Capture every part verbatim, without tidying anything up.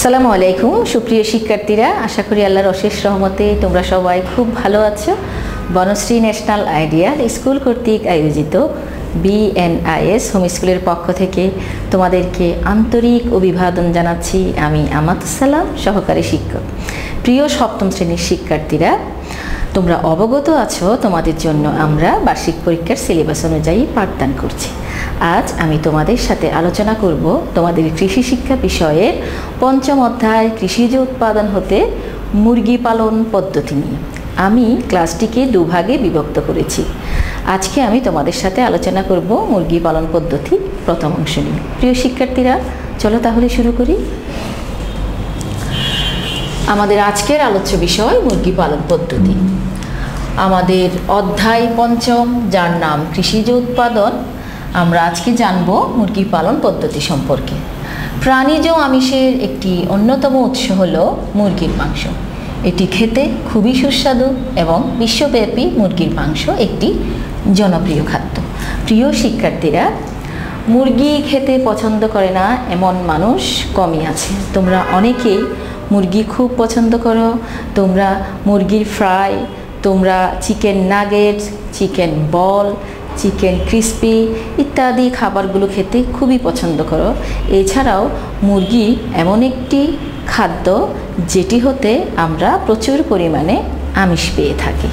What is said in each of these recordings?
আসসালামু আলাইকুম সুপ্রিয় শিক্ষার্থীরা, আশা করি আল্লাহর অশেষ রহমতে তোমরা সবাই খুব ভালো আছো। বনশ্রী ন্যাশনাল আইডিয়াল স্কুল কর্তৃক আয়োজিত বিএনআইএস হোম স্কুলের পক্ষ থেকে তোমাদেরকে আন্তরিক অভিবাদন জানাচ্ছি। আমি আমাতুস সালাম, সহকারী শিক্ষক। প্রিয় সপ্তম শ্রেণীর শিক্ষার্থীরা, তোমরা অবগত আছো তোমাদের জন্য আমরা বার্ষিক পরীক্ষার সিলেবাস অনুযায়ী পাঠদান করছি। আজ আমি তোমাদের সাথে আলোচনা করব তোমাদের কৃষি শিক্ষা বিষয়ের পঞ্চম অধ্যায় কৃষিজ উৎপাদন হতে মুরগি পালন পদ্ধতি নিয়ে। আমি ক্লাসটিকে দুভাগে বিভক্ত করেছি। আজকে আমি তোমাদের সাথে আলোচনা করব মুরগি পালন পদ্ধতি প্রথম অংশ নিয়ে। প্রিয় শিক্ষার্থীরা, চলো তাহলে শুরু করি। আমাদের আজকের আলোচ্য বিষয় মুরগি পালন পদ্ধতি। আমাদের অধ্যায় পঞ্চম, যার নাম কৃষিজ উৎপাদন, আমরা আজকে জানব মুরগি পালন পদ্ধতি সম্পর্কে। প্রাণীজ আমিষের একটি অন্যতম উৎস হল মুরগির মাংস। এটি খেতে খুবই সুস্বাদু এবং বিশ্বব্যাপী মুরগির মাংস একটি জনপ্রিয় খাদ্য। প্রিয় শিক্ষার্থীরা, মুরগি খেতে পছন্দ করে না এমন মানুষ কমই আছে। তোমরা অনেকেই মুরগি খুব পছন্দ করো। তোমরা মুরগির ফ্রাই, তোমরা chicken nuggets, chicken ball, chicken crispy ইত্যাদি খাবারগুলো খেতে খুবই পছন্দ করো। এছাড়াও মুরগি এমন একটি খাদ্য যেটি হতে আমরা প্রচুর পরিমাণে আমিষ পেয়ে থাকি।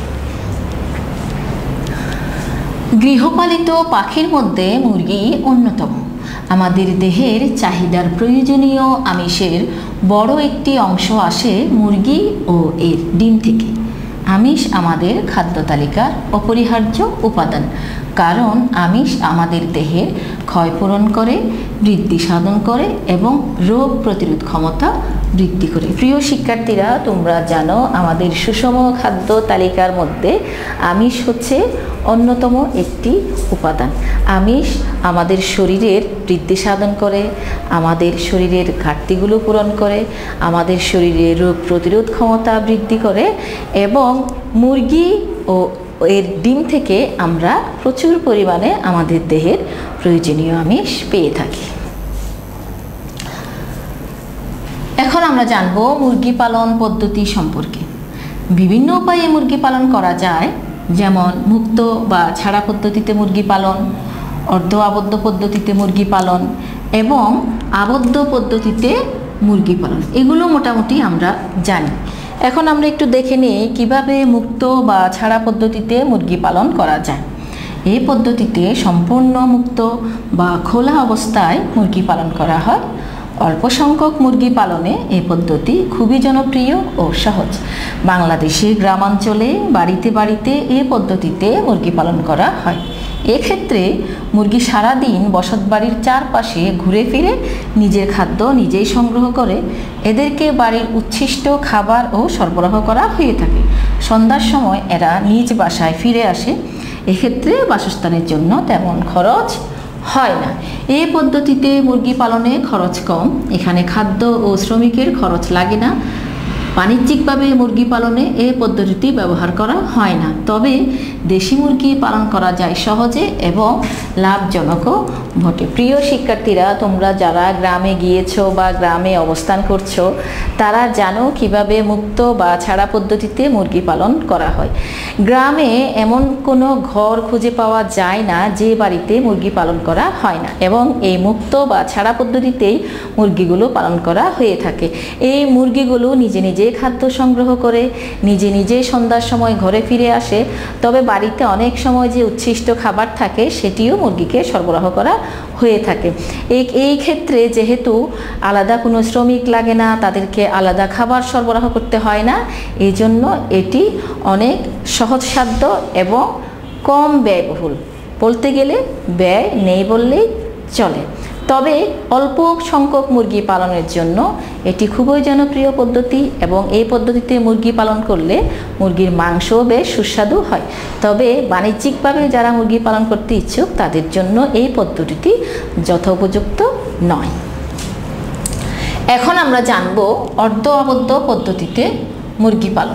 গৃহপালিত পাখির মধ্যে মুরগি অন্যতম। আমাদের দেহের চাহিদার প্রয়োজনীয় আমিষের বড় একটি অংশ আসে মুরগি ও এর ডিম থেকে। আমিষ আমাদের খাদ্য তালিকার অপরিহার্য উপাদান, কারণ আমিষ আমাদের দেহের ক্ষয়পূরণ করে, বৃদ্ধি সাধন করে এবং রোগ প্রতিরোধ ক্ষমতা বৃদ্ধি করে। প্রিয় শিক্ষার্থীরা, তোমরা জানো আমাদের সুষম খাদ্য তালিকার মধ্যে আমিষ হচ্ছে অন্যতম একটি উপাদান। আমিষ আমাদের শরীরের বৃদ্ধি সাধন করে, আমাদের শরীরের ঘাটতিগুলো পূরণ করে, আমাদের শরীরের রোগ প্রতিরোধ ক্ষমতা বৃদ্ধি করে এবং মুরগি ও এর ডিম থেকে আমরা প্রচুর পরিমাণে আমাদের দেহের প্রয়োজনীয় আমিষ পেয়ে থাকি। এখন আমরা জানব মুরগি পালন পদ্ধতি সম্পর্কে। বিভিন্ন উপায়ে মুরগি পালন করা যায়, যেমন মুক্ত বা ছাড়া পদ্ধতিতে মুরগি পালন, অর্ধ আবদ্ধ পদ্ধতিতে মুরগি পালন এবং আবদ্ধ পদ্ধতিতে মুরগি পালন। এগুলো মোটামুটি আমরা জানি। এখন আমরা একটু দেখে নিই কিভাবে মুক্ত বা ছাড়া পদ্ধতিতে মুরগি পালন করা যায়। এই পদ্ধতিতে সম্পূর্ণ মুক্ত বা খোলা অবস্থায় মুরগি পালন করা হয়। অল্প সংখ্যক মুরগি পালনে এই পদ্ধতি খুবই জনপ্রিয় ও সহজ। বাংলাদেশের গ্রামাঞ্চলে বাড়িতে বাড়িতে এই পদ্ধতিতে মুরগি পালন করা হয়। এক্ষেত্রে মুরগি সারাদিন বসতবাড়ির চারপাশে ঘুরে ফিরে নিজের খাদ্য নিজেই সংগ্রহ করে এদেরকে বাড়ির উচ্ছিষ্ট খাবার ও সরবরাহ করা হয়ে থাকে। সন্ধ্যার সময় এরা নিজ বাসায় ফিরে আসে। এক্ষেত্রে বাসস্থানের জন্য তেমন খরচ হয় না। এই পদ্ধতিতে মুরগি পালনে খরচ কম। এখানে খাদ্য ও শ্রমিকের খরচ লাগে না। বাণিজ্যিকভাবে মুরগি পালনে এই পদ্ধতিটি ব্যবহার করা হয় না, তবে দেশি মুরগি পালন করা যায় সহজে এবং লাভজনকও বটে। প্রিয় শিক্ষার্থীরা, তোমরা যারা গ্রামে গিয়েছো বা গ্রামে অবস্থান করছো, তারা জানো কিভাবে মুক্ত বা ছাড়া পদ্ধতিতে মুরগি পালন করা হয়। গ্রামে এমন কোনো ঘর খুঁজে পাওয়া যায় না যে বাড়িতে মুরগি পালন করা হয় না এবং এই মুক্ত বা ছাড়া পদ্ধতিতেই মুরগিগুলো পালন করা হয়ে থাকে। এই মুরগিগুলো নিজে নিজে খাদ্য সংগ্রহ করে নিজে নিজে সন্ধ্যার সময় ঘরে ফিরে আসে, তবে বাড়িতে অনেক সময় যে উচ্ছিষ্ট খাবার থাকে সেটিও মুরগিকে সরবরাহ করা হয়ে থাকে। এই এই ক্ষেত্রে যেহেতু আলাদা কোনো শ্রমিক লাগে না, তাদেরকে আলাদা খাবার সরবরাহ করতে হয় না, এই জন্য এটি অনেক সহজসাধ্য এবং কম ব্যয়বহুল। বলতে গেলে ব্যয় নেই বললেই চলে। তবে অল্প সংখ্যক মুরগি পালনের জন্য এটি খুবই জনপ্রিয় পদ্ধতি এবং এই পদ্ধতিতে মুরগি পালন করলে মুরগির মাংসও বেশ সুস্বাদু হয়। তবে বাণিজ্যিকভাবে যারা মুরগি পালন করতে ইচ্ছুক তাদের জন্য এই পদ্ধতিটি যথোপযুক্ত নয়। এখন আমরা জানব অর্ধ আবদ্ধ পদ্ধতিতে মুরগি পালন।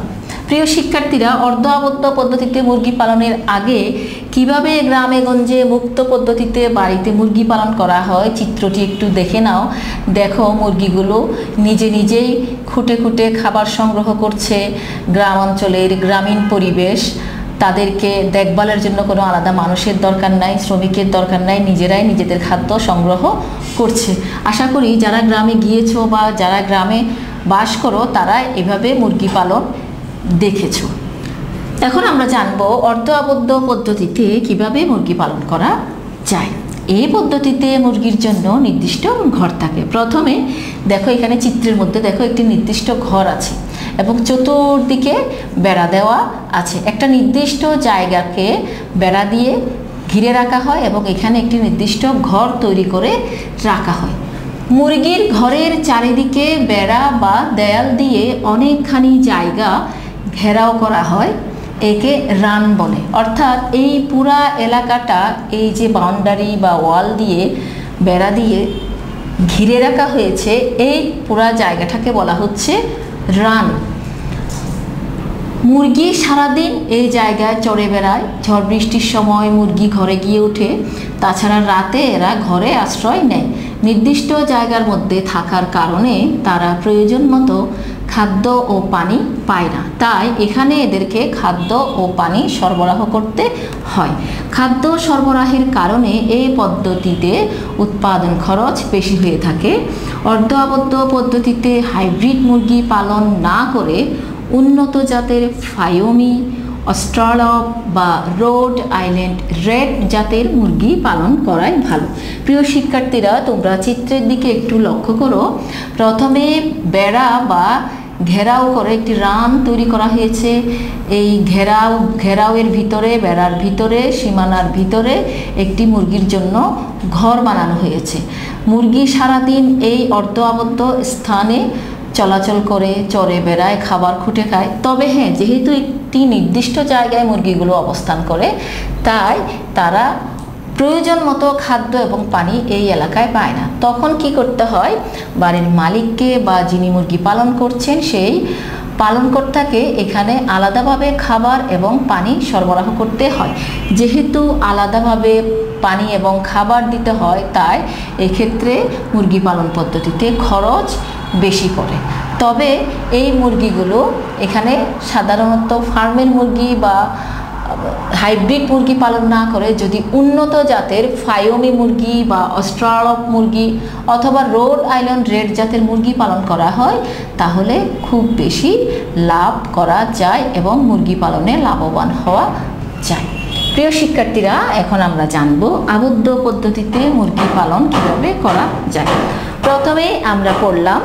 প্রিয় শিক্ষার্থীরা, অর্ধ আবদ্ধ পদ্ধতিতে মুরগি পালনের আগে কিভাবে গ্রামে গঞ্জে মুক্ত পদ্ধতিতে বাড়িতে মুরগি পালন করা হয় চিত্রটি একটু দেখে নাও। দেখো, মুরগিগুলো নিজে নিজেই খুঁটে খুঁটে খাবার সংগ্রহ করছে। গ্রাম অঞ্চলের গ্রামীণ পরিবেশ, তাদেরকে দেখভালের জন্য কোনো আলাদা মানুষের দরকার নাই, শ্রমিকের দরকার নাই, নিজেরাই নিজেদের খাদ্য সংগ্রহ করছে। আশা করি যারা গ্রামে গিয়েছো বা যারা গ্রামে বাস করো তারা এভাবে মুরগি পালন দেখেছো। এখন আমরা জানবো অর্ধ আবদ্ধ পদ্ধতিতে কিভাবে মুরগি পালন করা যায়। এই পদ্ধতিতে মুরগির জন্য নির্দিষ্ট ঘর থাকে। প্রথমে দেখো, এখানে চিত্রের মধ্যে দেখো একটি নির্দিষ্ট ঘর আছে এবং চতুর্দিকে বেড়া দেওয়া আছে। একটা নির্দিষ্ট জায়গাকে বেড়া দিয়ে ঘিরে রাখা হয় এবং এখানে একটি নির্দিষ্ট ঘর তৈরি করে রাখা হয়। মুরগির ঘরের চারিদিকে বেড়া বা দেয়াল দিয়ে অনেকখানি জায়গা ঘেরাও করা হয়, একে রান বলে। অর্থাৎ এই পুরা এলাকাটা এই যে বাউন্ডারি বা ওয়াল দিয়ে বেড়া দিয়ে ঘিরে রাখা হয়েছে, এই পুরা জায়গাটাকে বলা হচ্ছে রান। মুরগি সারাদিন এই জায়গায় চড়ে বেড়ায়। ঝড় বৃষ্টির সময় মুরগি ঘরে গিয়ে ওঠে। তাছাড়া রাতে এরা ঘরে আশ্রয় নেয়। নির্দিষ্ট জায়গার মধ্যে থাকার কারণে তারা প্রয়োজন মতো খাদ্য ও পানি পায় না, তাই এখানে এদেরকে খাদ্য ও পানি সরবরাহ করতে হয়। খাদ্য সরবরাহের কারণে এই পদ্ধতিতে উৎপাদন খরচ বেশি হয়ে থাকে। অর্ধ আবদ্ধ পদ্ধতিতে হাইব্রিড মুরগি পালন না করে উন্নত জাতের ফায়োমি, অস্ট্রালপ বা রোড আইল্যান্ড রেড জাতের মুরগি পালন করাই ভালো। প্রিয় শিক্ষার্থীরা, তোমরা চিত্রের দিকে একটু লক্ষ্য করো। প্রথমে বেড়া বা ঘেরাও করে একটি রান তৈরি করা হয়েছে। এই ঘেরাও ঘেরাওয়ের ভিতরে, বেড়ার ভিতরে, সীমানার ভিতরে একটি মুরগির জন্য ঘর বানানো হয়েছে। মুরগি সারাদিন এই অর্ধ আবদ্ধ স্থানে চলাচল করে, চড়ে বেড়ায়, খাবার খুঁটে খায়। তবে হ্যাঁ, যেহেতু একটি নির্দিষ্ট জায়গায় মুরগিগুলো অবস্থান করে, তাই তারা প্রয়োজন মতো খাদ্য এবং পানি এই এলাকায় পায় না। তখন কি করতে হয়, বাড়ির মালিককে বা যিনি মুরগি পালন করছেন সেই পালনকর্তাকে এখানে আলাদাভাবে খাবার এবং পানি সরবরাহ করতে হয়। যেহেতু আলাদাভাবে পানি এবং খাবার দিতে হয়, তাই এক্ষেত্রে মুরগি পালন পদ্ধতিতে খরচ বেশি পড়ে। তবে এই মুরগিগুলো এখানে সাধারণত ফার্মের মুরগি বা হাইব্রিড মুরগি পালন না করে যদি উন্নত জাতের ফায়োমি মুরগি বা অস্ট্রালপ মুরগি অথবা রোড আইল্যান্ড রেড জাতের মুরগি পালন করা হয়, তাহলে খুব বেশি লাভ করা যায় এবং মুরগি পালনে লাভবান হওয়া যায়। প্রিয় শিক্ষার্থীরা, এখন আমরা জানব আবদ্ধ পদ্ধতিতে মুরগি পালন কিভাবে করা যায়। প্রথমে আমরা পড়লাম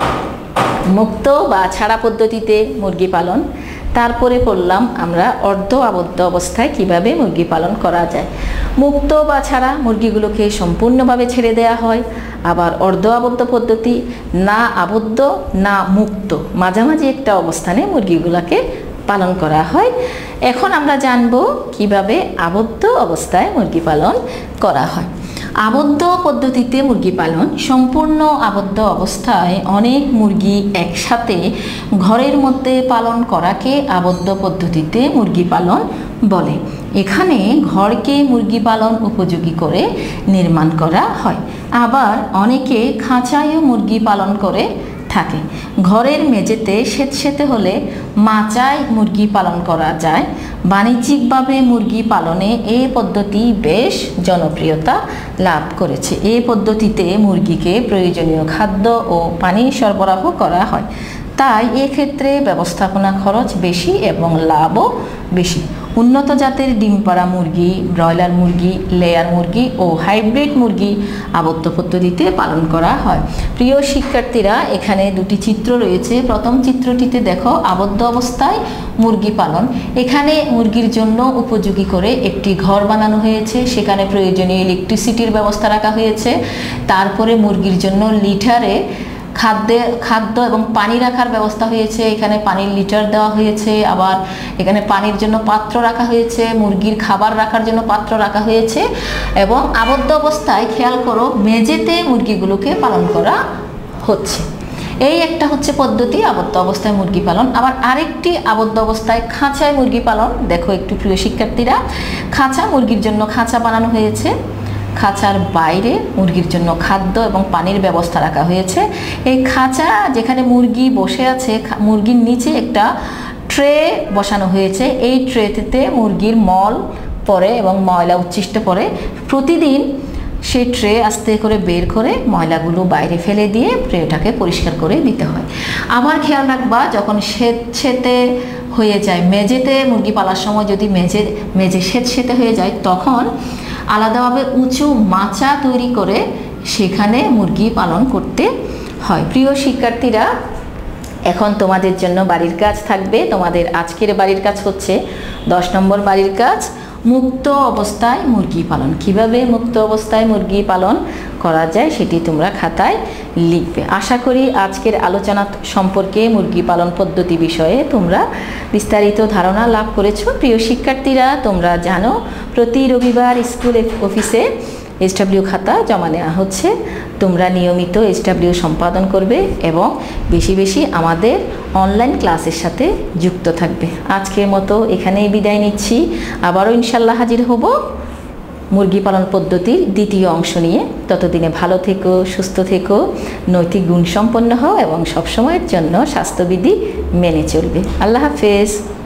মুক্ত বা ছাড়া পদ্ধতিতে মুরগি পালন, তারপরে পড়লাম আমরা অর্ধ আবদ্ধ অবস্থায় কিভাবে মুরগি পালন করা যায়। মুক্ত বা ছাড়া মুরগিগুলোকে সম্পূর্ণভাবে ছেড়ে দেওয়া হয়। আবার অর্ধ আবদ্ধ পদ্ধতি, না আবদ্ধ না মুক্ত, মাঝামাঝি একটা অবস্থানে মুরগিগুলোকে পালন করা হয়। এখন আমরা জানব কিভাবে আবদ্ধ অবস্থায় মুরগি পালন করা হয়। আবদ্ধ পদ্ধতিতে মুরগি পালন, সম্পূর্ণ আবদ্ধ অবস্থায় অনেক মুরগি একসাথে ঘরের মধ্যে পালন করাকে আবদ্ধ পদ্ধতিতে মুরগি পালন বলে। এখানে ঘরকে মুরগি পালন উপযোগী করে নির্মাণ করা হয়। আবার অনেকে খাঁচায়ও মুরগি পালন করে থাকে। ঘরের মেঝেতে স্যাঁতসেঁতে হলে মাচায় মুরগি পালন করা যায়। বাণিজ্যিকভাবে মুরগি পালনে এই পদ্ধতি বেশ জনপ্রিয়তা লাভ করেছে। এই পদ্ধতিতে মুরগিকে প্রয়োজনীয় খাদ্য ও পানি সরবরাহ করা হয়, তাই এক্ষেত্রে ব্যবস্থাপনা খরচ বেশি এবং লাভও বেশি। উন্নত জাতের ডিম পাড়া মুরগি, ব্রয়লার মুরগি, লেয়ার মুরগি ও হাইব্রিড মুরগি আবদ্ধ পদ্ধতিতে পালন করা হয়। প্রিয় শিক্ষার্থীরা, এখানে দুটি চিত্র রয়েছে। প্রথম চিত্রটিতে দেখো আবদ্ধ অবস্থায় মুরগি পালন। এখানে মুরগির জন্য উপযোগী করে একটি ঘর বানানো হয়েছে, সেখানে প্রয়োজনীয় ইলেকট্রিসিটির ব্যবস্থা রাখা হয়েছে। তারপরে মুরগির জন্য লিটারে খাদ্যের খাদ্য এবং পানি রাখার ব্যবস্থা হয়েছে। এখানে পানির লিটার দেওয়া হয়েছে, আবার এখানে পানির জন্য পাত্র রাখা হয়েছে, মুরগির খাবার রাখার জন্য পাত্র রাখা হয়েছে। এবং আবদ্ধ অবস্থায় খেয়াল করো মেঝেতে মুরগিগুলোকে পালন করা হচ্ছে। এই একটা হচ্ছে পদ্ধতি আবদ্ধ অবস্থায় মুরগি পালন। আবার আরেকটি আবদ্ধ অবস্থায় খাঁচায় মুরগি পালন। দেখো একটু প্রিয় শিক্ষার্থীরা, খাঁচা মুরগির জন্য খাঁচা বানানো হয়েছে, খাঁচার বাইরে মুরগির জন্য খাদ্য এবং পানির ব্যবস্থা রাখা হয়েছে। এই খাঁচা যেখানে মুরগি বসে আছে, মুরগির নিচে একটা ট্রে বসানো হয়েছে। এই ট্রেতে মুরগির মল পড়ে এবং ময়লা উচ্ছিষ্ট পড়ে। প্রতিদিন সেই ট্রে আস্তে করে বের করে ময়লাগুলো বাইরে ফেলে দিয়ে ট্রেটাকে পরিষ্কার করে দিতে হয়। আবার খেয়াল রাখবা, যখন সেতসেতে হয়ে যায়, মেঝেতে মুরগি পালার সময় যদি মেঝে মেঝে সেতসেতে হয়ে যায়, তখন আলাদাভাবে উঁচু মাচা তৈরি করে সেখানে মুরগি পালন করতে হয়। প্রিয় শিক্ষার্থীরা, এখন তোমাদের জন্য বাড়ির কাজ থাকবে। তোমাদের আজকের বাড়ির কাজ হচ্ছে দশ নম্বর বাড়ির কাজ, মুক্ত অবস্থায় মুরগি পালন। কিভাবে মুক্ত অবস্থায় মুরগি পালন করা যায় সেটি তোমরা খাতায় লিখবে। আশা করি আজকের আলোচনা সম্পর্কে মুরগি পালন পদ্ধতি বিষয়ে তোমরা বিস্তারিত ধারণা লাভ করেছো। প্রিয় শিক্ষার্থীরা, তোমরা জানো প্রতি রবিবার স্কুল অফিসে এসডব্লিউ খাতা জমা নেওয়া হচ্ছে। তোমরা নিয়মিত এসডব্লিউ সম্পাদন করবে এবং বেশি বেশি আমাদের অনলাইন ক্লাসের সাথে যুক্ত থাকবে। আজকের মতো এখানেই বিদায় নিচ্ছি। আবারও ইনশাল্লাহ হাজির হব মুরগি পালন পদ্ধতির দ্বিতীয় অংশ নিয়ে। ততদিনে ভালো থেকো, সুস্থ থেকো, নৈতিক গুণসম্পন্ন হও এবং সবসময়ের জন্য স্বাস্থ্যবিধি মেনে চলবে। আল্লাহ হাফেজ।